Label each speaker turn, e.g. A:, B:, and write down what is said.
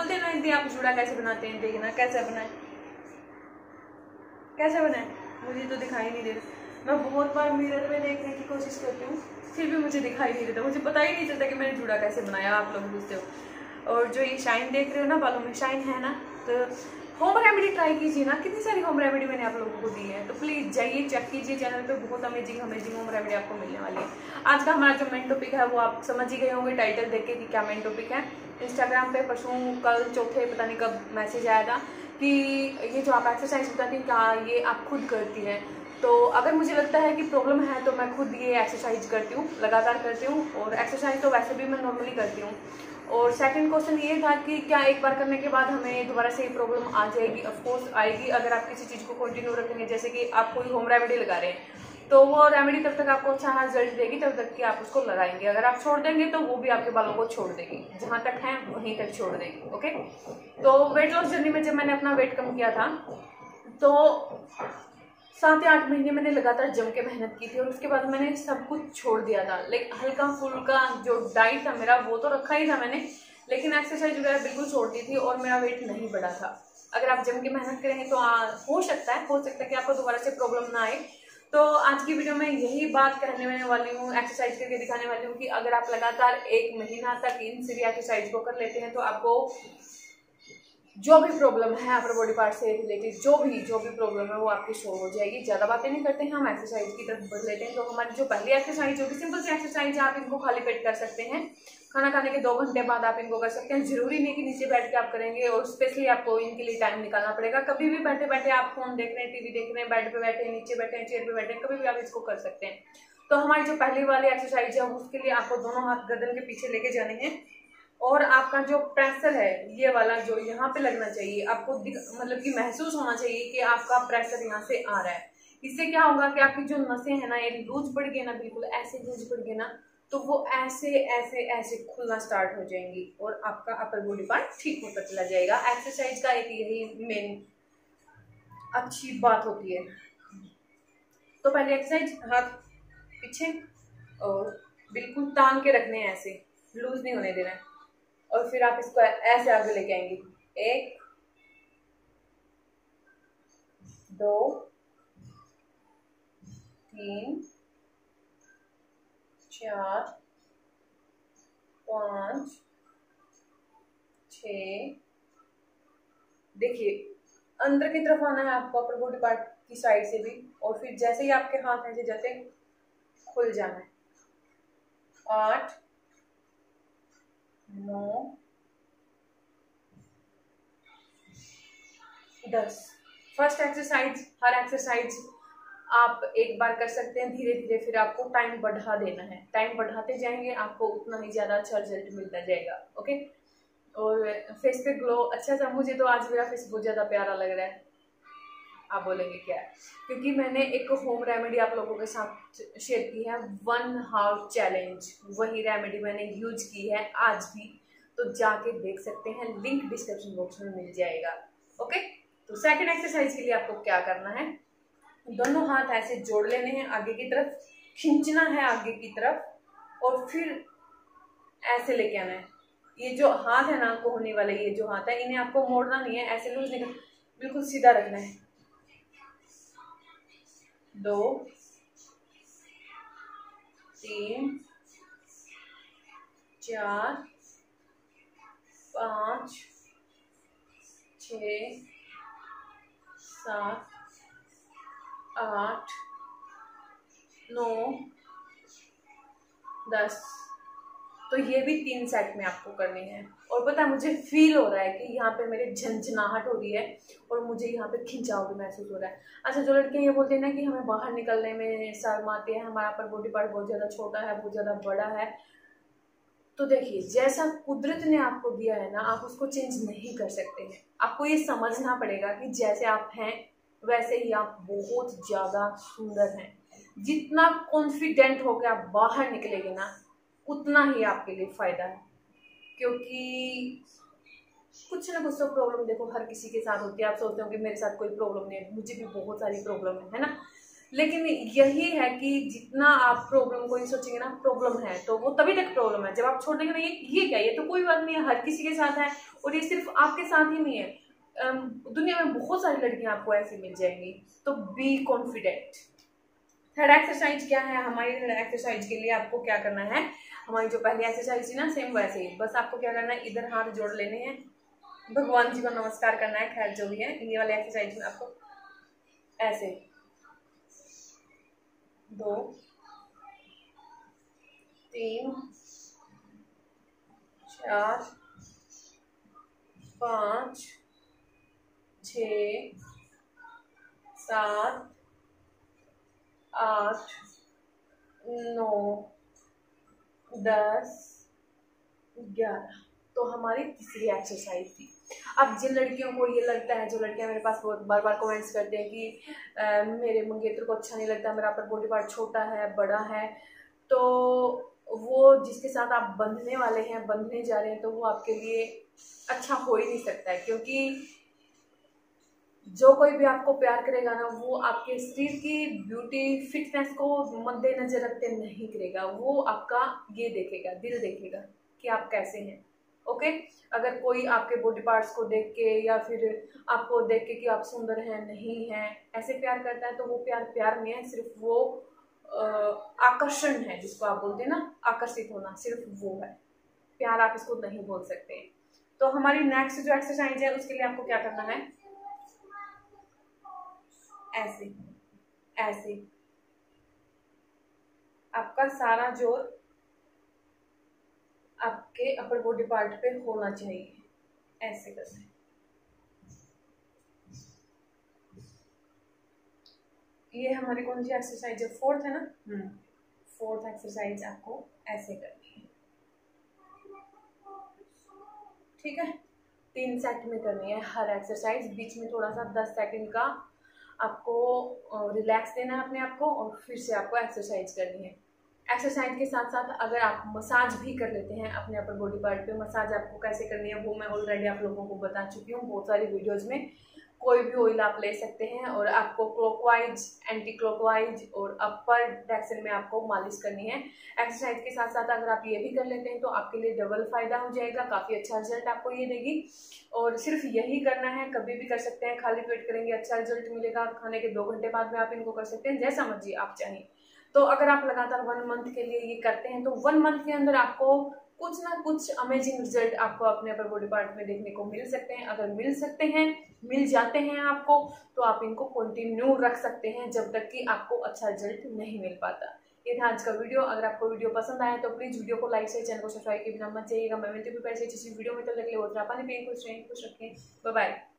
A: बोलते हैं ना हिंदी, आप जूड़ा कैसे बनाते हैं, देखना कैसे बनाए, कैसे बनाए, मुझे तो दिखाई नहीं दे रहा। मैं बहुत बार मिरर में देखने की कोशिश करती हूँ, फिर भी मुझे दिखाई नहीं देता, मुझे पता ही नहीं चलता कि मैंने जूड़ा कैसे बनाया। आप लोग पूछते हो। और जो ये शाइन देख रहे हो ना, बालों में शाइन है ना, तो होम रेमेडी ट्राई कीजिए ना। कितनी सारी होम रेमेडी मैंने आप लोगों को दी है, तो प्लीज़ जाइए चेक कीजिए चैनल पे, बहुत अमेजिंग अमेजिंग होम रेमेडी आपको मिलने वाली है। आज का हमारा जो मेन टॉपिक है वो आप समझ ही गए होंगे टाइटल देख के कि क्या मेन टॉपिक है। इंस्टाग्राम पे परसों कल चौथे पता नहीं कब मैसेज आया था कि ये जो आप एक्सरसाइज बताती हैं क्या ये आप खुद करती हैं। तो अगर मुझे लगता है कि प्रॉब्लम है तो मैं खुद ये एक्सरसाइज करती हूँ, लगातार करती हूँ। और एक्सरसाइज तो वैसे भी मैं नॉर्मली करती हूँ। और सेकंड क्वेश्चन ये था कि क्या एक बार करने के बाद हमें दोबारा से ये प्रॉब्लम आ जाएगी? ऑफकोर्स आएगी, अगर आप किसी चीज़ को कंटिन्यू रखेंगे। जैसे कि आप कोई होम रेमेडी लगा रहे हैं तो वो रेमेडी तब तक आपको अच्छा रिजल्ट देगी तब तक कि आप उसको लगाएंगे। अगर आप छोड़ देंगे तो वो भी आपके बालों को छोड़ देगी, जहाँ तक है वहीं तक छोड़ देगी। ओके, तो वेट लॉस जर्नी में जब मैंने अपना वेट कम किया था तो 7 या 8 महीने मैंने लगातार जम के मेहनत की थी और उसके बाद मैंने सब कुछ छोड़ दिया था। लाइक हल्का फुल्का जो डाइट था मेरा वो तो रखा ही था मैंने, लेकिन एक्सरसाइज वगैरह बिल्कुल छोड़ती थी और मेरा वेट नहीं बढ़ा था। अगर आप जम के मेहनत करेंगे तो हो सकता है कि आपको दोबारा से प्रॉब्लम ना आए। तो आज की वीडियो में यही बात कहने वाली हूँ, एक्सरसाइज करके दिखाने वाली हूँ कि अगर आप लगातार 1 महीना तक इन सीधी एक्सरसाइज को कर लेते हैं तो आपको जो भी प्रॉब्लम है अपर बॉडी पार्ट से रिलेटेड जो भी प्रॉब्लम है वो आपकी सॉल्व हो जाएगी। ज़्यादा बातें नहीं करते हैं, हम एक्सरसाइज की तरफ बढ़ लेते हैं। तो हमारी जो पहली एक्सरसाइज होगी सिंपल सी एक्सरसाइज है, आप इनको खाली पेट कर सकते हैं। खाना खाने के 2 घंटे बाद आप इनको कर सकते हैं। जरूरी नहीं कि नीचे बैठ के आप करेंगे, और स्पेशली आपको इनके लिए टाइम निकालना पड़ेगा। कभी भी बैठे बैठे आप फोन देख रहे हैं, टीवी देख रहे हैं, बेड पे बैठे हैं, नीचे बैठे हैं, चेयर पे बैठे हैं, कभी भी आप इसको कर सकते हैं। तो हमारी जो पहली वाली एक्सरसाइज है उसके लिए आपको दोनों हाथ गर्दन के पीछे लेके जाने हैं और आपका जो प्रेशर है ये वाला जो यहाँ पे लगना चाहिए, आपको मतलब कि महसूस होना चाहिए कि आपका प्रेशर यहाँ से आ रहा है। इससे क्या होगा कि आपकी जो नसें हैं ना ये लूज पड़ गई ना, बिल्कुल ऐसे लूज पड़ गई ना, तो वो ऐसे ऐसे ऐसे खुलना स्टार्ट हो जाएंगी और आपका अपर बॉडी पार्ट ठीक होता चला जाएगा। एक्सरसाइज का एक यही मेन अच्छी बात होती है। तो पहले एक्सरसाइज, हाथ पीछे और बिल्कुल तान के रखने हैं, ऐसे लूज नहीं होने देना है। और फिर आप इसको ऐसे आगे लेके आएंगे, 1 2 3 4 5 6। देखिए अंदर की तरफ आना है आपको अपर बॉडी पार्ट की साइड से भी, और फिर जैसे ही आपके हाथ ऐसे जाते खुल जाना है। 8 9 10। फर्स्ट एक्सरसाइज, हर एक्सरसाइज आप एक बार कर सकते हैं, धीरे धीरे फिर आपको टाइम बढ़ा देना है। टाइम बढ़ाते जाएंगे आपको उतना ही ज्यादा अच्छा रिजल्ट मिलता जाएगा। ओके, और फेस पे ग्लो अच्छा सा, मुझे तो आज मेरा फेस बहुत ज्यादा प्यारा लग रहा है। आप बोलेंगे क्या है, क्योंकि मैंने एक होम रेमेडी आप लोगों के साथ शेयर की है, 1 हावर चैलेंज। वही रेमेडी मैंने यूज की है आज भी, तो जाके देख सकते हैं, लिंक डिस्क्रिप्शन बॉक्स में मिल जाएगा। ओके, तो सेकंड एक्सरसाइज के लिए आपको क्या करना है, दोनों हाथ ऐसे जोड़ लेने हैं, आगे की तरफ खींचना है आगे की तरफ, और फिर ऐसे लेके आना है। ये जो हाथ है ना कोहनी वाले, ये जो हाथ है इन्हें आपको मोड़ना नहीं है, ऐसे लूज नहीं, बिल्कुल सीधा रखना है। 2 3 4 5 6 7 8 9 10। तो ये भी 3 सेट में आपको करनी है। और पता है मुझे फील हो रहा है कि यहाँ पे मेरे झंझनाहट हो रही है और मुझे यहाँ पे खिंचाव भी महसूस हो रहा है। अच्छा, जो लड़कियाँ ये बोलती हैं ना कि हमें बाहर निकलने में शर्म आती है, हमारा पर बॉडी पार्ट बहुत ज़्यादा छोटा है, बहुत ज़्यादा बड़ा है, तो देखिए जैसा कुदरत ने आपको दिया है ना आप उसको चेंज नहीं कर सकते हैं। आपको ये समझना पड़ेगा कि जैसे आप हैं वैसे ही आप बहुत ज़्यादा सुंदर हैं। जितना कॉन्फिडेंट होकर आप बाहर निकलेंगे ना उतना ही आपके लिए फायदा है, क्योंकि कुछ ना कुछ तो प्रॉब्लम देखो हर किसी के साथ होती है। आप सोचते हो कि मेरे साथ कोई प्रॉब्लम नहीं है, मुझे भी बहुत सारी प्रॉब्लम है ना। लेकिन यही है कि जितना आप प्रॉब्लम को ही सोचेंगे ना, प्रॉब्लम है तो वो तभी तक प्रॉब्लम है जब आप छोड़ देंगे ना ये क्या, ये तो कोई बात नहीं है, हर किसी के साथ है, और ये सिर्फ आपके साथ ही नहीं है, दुनिया में बहुत सारी लड़कियां आपको ऐसी मिल जाएंगी। तो बी कॉन्फिडेंट। थर्ड एक्सरसाइज क्या है हमारी? थर्ड एक्सरसाइज के लिए आपको क्या करना है, हमारी जो पहली एक्सरसाइज थी ना सेम वैसे ही, बस आपको क्या करना है, इधर हाथ जोड़ लेने हैं, भगवान जी को नमस्कार करना है, खैर जो भी है, ये वाले एक्सरसाइज में आपको ऐसे 2 3 4 5 6 7 8 9 10 11। तो हमारी तीसरी एक्सरसाइज थी। अब जिन लड़कियों को ये लगता है, जो लड़कियां मेरे पास बहुत बार बार कमेंट्स करते हैं कि मेरे मंगेतर को अच्छा नहीं लगता, मेरा अपर बॉडी पार्ट छोटा है, बड़ा है, तो वो जिसके साथ आप बंधने वाले हैं, बंधने जा रहे हैं, तो वो आपके लिए अच्छा हो ही नहीं सकता है, क्योंकि जो कोई भी आपको प्यार करेगा ना, वो आपके शरीर की ब्यूटी फिटनेस को मद्देनजर रखते नहीं करेगा, वो आपका ये देखेगा, दिल देखेगा कि आप कैसे हैं। ओके, अगर कोई आपके बॉडी पार्ट्स को देख के या फिर आपको देख के कि आप सुंदर हैं, नहीं हैं, ऐसे प्यार करता है, तो वो प्यार प्यार में है, सिर्फ वो आकर्षण है, जिसको आप बोलते हैं ना, आकर्षित होना, सिर्फ वो है, प्यार आप इसको नहीं बोल सकते। तो हमारी नेक्स्ट जो एक्सरसाइज है उसके लिए आपको क्या करना है, ऐसे ऐसे आपका सारा जोर आपके अपर बॉडी पार्ट पे होना चाहिए, ऐसे करके। ये हमारी कौन सी एक्सरसाइज है? फोर्थ है ना। फोर्थ एक्सरसाइज आपको ऐसे करनी है, ठीक है। 3 सेट में करनी है हर एक्सरसाइज, बीच में थोड़ा सा 10 सेकंड का आपको रिलैक्स देना है अपने आप को, और फिर से आपको एक्सरसाइज करनी है। एक्सरसाइज के साथ साथ अगर आप मसाज भी कर लेते हैं अपने अपर बॉडी पार्ट पे, मसाज आपको कैसे करनी है वो मैं ऑलरेडी आप लोगों को बता चुकी हूँ बहुत सारी वीडियोस में। कोई भी ऑयल आप ले सकते हैं, और आपको क्लॉकवाइज, एंटी क्लॉकवाइज और अपर डायरेक्शन में आपको मालिश करनी है। एक्सरसाइज के साथ साथ अगर आप ये भी कर लेते हैं तो आपके लिए डबल फायदा हो जाएगा, काफ़ी अच्छा रिजल्ट आपको ये देगी। और सिर्फ यही करना है, कभी भी कर सकते हैं, खाली पेट करेंगे अच्छा रिजल्ट मिलेगा, खाने के 2 घंटे बाद में आप इनको कर सकते हैं, जैसा मर्जी आप चाहें। तो अगर आप लगातार 1 मंथ के लिए ये करते हैं तो 1 मंथ के अंदर आपको कुछ ना कुछ अमेजिंग रिजल्ट आपको अपने अपर बॉडी पार्ट में देखने को मिल सकते हैं। अगर मिल सकते हैं, मिल जाते हैं आपको, तो आप इनको कंटिन्यू रख सकते हैं जब तक कि आपको अच्छा रिजल्ट नहीं मिल पाता। ये था आज का वीडियो। अगर आपको वीडियो पसंद आया तो प्लीज वीडियो को लाइक से, चैनल को सब्सक्राइब के बिना मत जाइएगा। मैं मिलती हूँ फिर ऐसे वीडियो में, तब तक के लिए पानी पिए, खुश रहें, खुश रखें, बाय बाय।